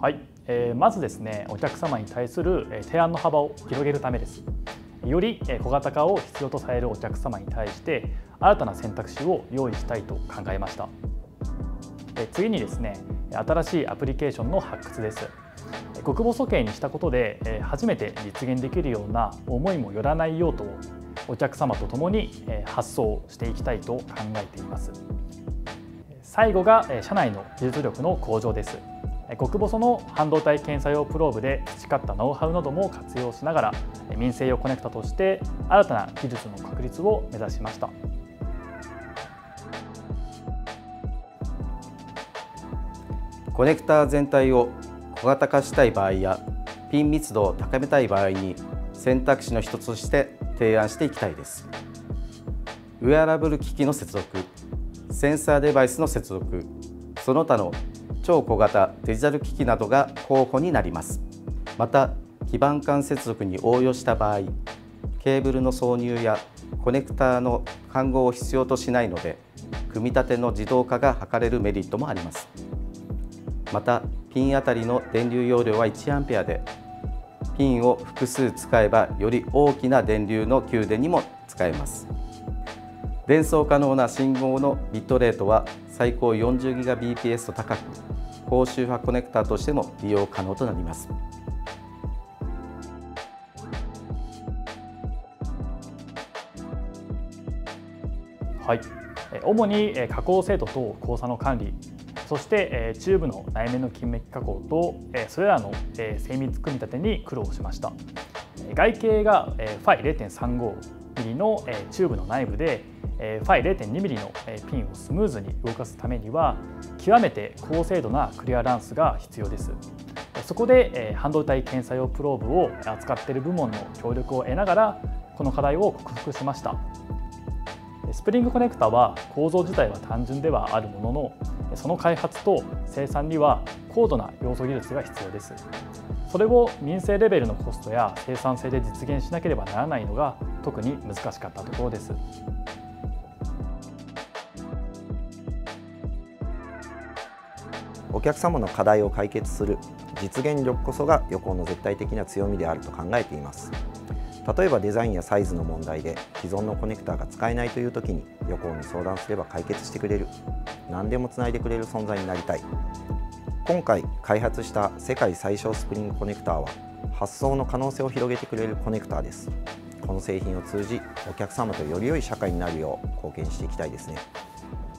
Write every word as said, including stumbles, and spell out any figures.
はい、えー、まずですね、お客様に対する提案の幅を広げるためです。より小型化を必要とされるお客様に対して新たな選択肢を用意したいと考えました。次にですね、新しいアプリケーションの発掘です。極細形にしたことで初めて実現できるような思いもよらない用途をお客様と共に発想していきたいと考えています。最後が社内の技術力の向上です。極細の半導体検査用プローブで培ったノウハウなども活用しながら民生用コネクタとして新たな技術の確立を目指しました。 コネクタ全体を小型化したい場合やピン密度を高めたい場合に選択肢の一つとして提案していきたいです。ウェアラブル機器の接続、センサーデバイスの接続、その他の超小型デジタル機器などが候補になります。また基板間接続に応用した場合、ケーブルの挿入やコネクタの換合を必要としないので組み立ての自動化が図れるメリットもあります。またピンあたりの電流容量はいちアンペアで、ピンを複数使えばより大きな電流の給電にも使えます。伝送可能な信号のビットレートは最高 よんじゅうギガビーピーエス と高く、高周波コネクタとしても利用可能となります。 はい、主に加工精度と交差の管理、そしてチューブの内面の金メッキ加工とそれらの精密組み立てに苦労しました。外径が ファイゼロてんさんごミリ のチューブの内部で ファイゼロてんにミリ のピンをスムーズに動かすためには極めて高精度なクリアランスが必要です。そこで半導体検査用プローブを扱っている部門の協力を得ながらこの課題を克服しました。スプリングコネクタは構造自体は単純ではあるものの、その開発と生産には高度な要素技術が必要です。それを民生レベルのコストや生産性で実現しなければならないのが特に難しかったところです。 お客様の課題を解決する実現力こそがヨコオの絶対的な強みであると考えています。例えばデザインやサイズの問題で既存のコネクタが使えないという時にヨコオに相談すれば解決してくれる、何でもつないでくれる存在になりたい。今回開発した世界最小スプリングコネクタは発想の可能性を広げてくれるコネクタです。この製品を通じお客様とより良い社会になるよう貢献していきたいですね。